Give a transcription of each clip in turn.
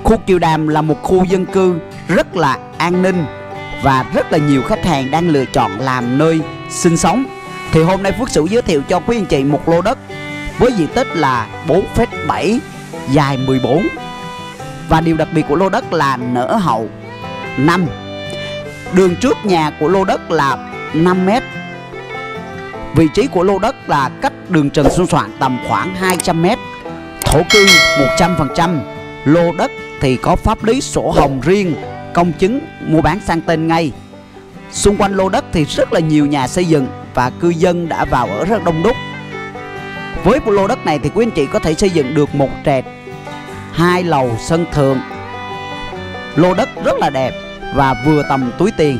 Khu Kiều Đàm là một khu dân cư rất là an ninh và rất là nhiều khách hàng đang lựa chọn làm nơi sinh sống. Thì hôm nay Phước Sửu giới thiệu cho quý anh chị một lô đất với diện tích là 4,7, dài 14. Và điều đặc biệt của lô đất là nở hậu 5. Đường trước nhà của lô đất là 5 m. Vị trí của lô đất là cách đường Trần Xuân Soạn tầm khoảng 200 m. Thổ cư 100%. Lô đất thì có pháp lý sổ hồng riêng, công chứng mua bán sang tên ngay. Xung quanh lô đất thì rất là nhiều nhà xây dựng và cư dân đã vào ở rất đông đúc. Với một lô đất này thì quý anh chị có thể xây dựng được một trệt, 2 lầu sân thượng. Lô đất rất là đẹp và vừa tầm túi tiền.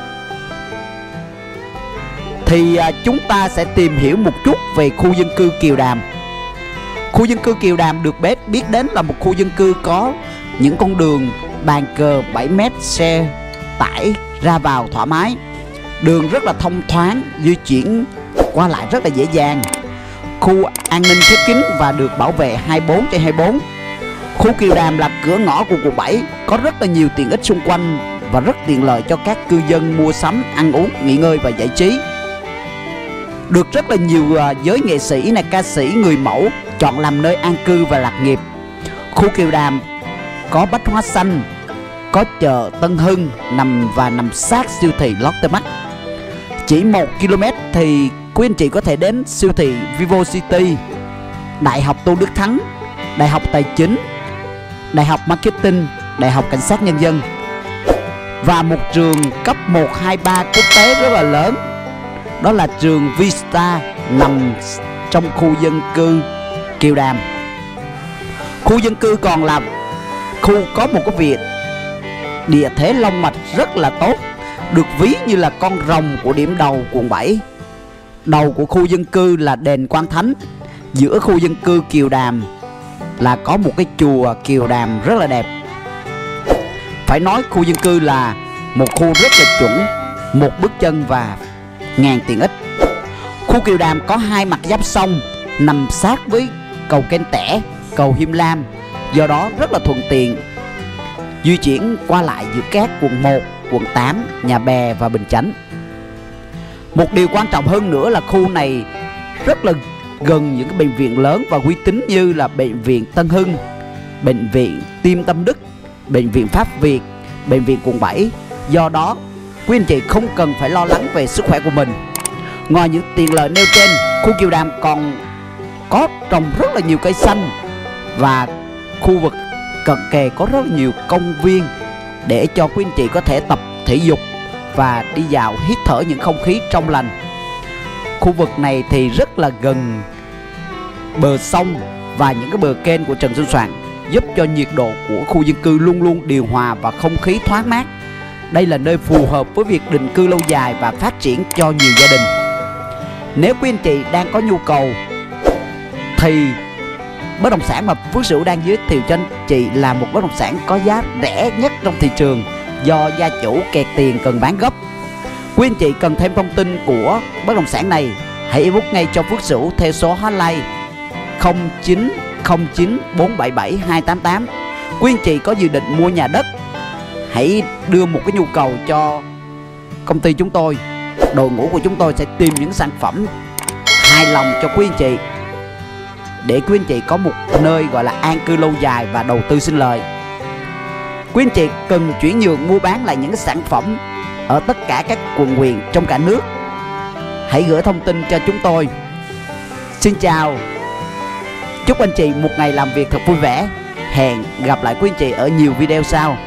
Thì chúng ta sẽ tìm hiểu một chút về khu dân cư Kiều Đàm. Khu dân cư Kiều Đàm được biết đến là một khu dân cư có những con đường bàn cờ 7 m, xe tải ra vào thoải mái. Đường rất là thông thoáng, di chuyển qua lại rất là dễ dàng. Khu an ninh khép kín và được bảo vệ 24/24. Khu Kiều Đàm là cửa ngõ của quận 7, có rất là nhiều tiện ích xung quanh và rất tiện lợi cho các cư dân mua sắm, ăn uống, nghỉ ngơi và giải trí. Được rất là nhiều giới nghệ sĩ này, ca sĩ, người mẫu chọn làm nơi an cư và lạc nghiệp. Khu Kiều Đàm có bách hóa xanh, có chợ Tân Hưng nằm sát siêu thị Lotte Mart. Chỉ 1 km thì quý anh chị có thể đến siêu thị Vivo City, Đại học Tôn Đức Thắng, Đại học Tài chính, Đại học Marketing, Đại học Cảnh sát Nhân dân và một trường cấp 1, 2, 3 quốc tế rất là lớn. Đó là trường Vista nằm trong khu dân cư Kiều Đàm. Khu dân cư còn là khu có một cái địa thế long mạch rất là tốt, được ví như là con rồng của điểm đầu quận 7. Đầu của khu dân cư là đền Quan Thánh. Giữa khu dân cư Kiều Đàm là có một cái chùa Kiều Đàm rất là đẹp. Phải nói khu dân cư là một khu rất là chuẩn, một bước chân và ngàn tiện ích. Khu Kiều Đàm có 2 mặt giáp sông, nằm sát với cầu Kênh Tẻ, cầu Hiêm Lam, do đó rất là thuận tiện di chuyển qua lại giữa các quận 1, quận 8, Nhà Bè và Bình Chánh. Một điều quan trọng hơn nữa là khu này rất là gần những cái bệnh viện lớn và uy tín như là bệnh viện Tân Hưng, bệnh viện Tim Tâm Đức, bệnh viện Pháp Việt, bệnh viện quận 7. Do đó quý anh chị không cần phải lo lắng về sức khỏe của mình. Ngoài những tiện lợi nêu trên, khu Kiều Đàm còn có trồng rất là nhiều cây xanh và khu vực cận kề có rất là nhiều công viên để cho quý anh chị có thể tập thể dục và đi dạo hít thở những không khí trong lành. Khu vực này thì rất là gần bờ sông và những cái bờ kênh của Trần Xuân Soạn, giúp cho nhiệt độ của khu dân cư luôn luôn điều hòa và không khí thoáng mát. Đây là nơi phù hợp với việc định cư lâu dài và phát triển cho nhiều gia đình. Nếu quý anh chị đang có nhu cầu thì bất động sản mà Phước Sửu đang giới thiệu cho anh chị là một bất động sản có giá rẻ nhất trong thị trường, do gia chủ kẹt tiền cần bán gấp. Quý anh chị cần thêm thông tin của bất động sản này, hãy inbox ngay cho Phước Sửu theo số hotline 0909 477 288. Quý anh chị có dự định mua nhà đất, hãy đưa một cái nhu cầu cho công ty chúng tôi. Đội ngũ của chúng tôi sẽ tìm những sản phẩm hài lòng cho quý anh chị, để quý anh chị có một nơi gọi là an cư lâu dài và đầu tư sinh lời. Quý anh chị cần chuyển nhượng mua bán lại những cái sản phẩm ở tất cả các quận huyện trong cả nước, hãy gửi thông tin cho chúng tôi. Xin chào, chúc anh chị một ngày làm việc thật vui vẻ. Hẹn gặp lại quý anh chị ở nhiều video sau.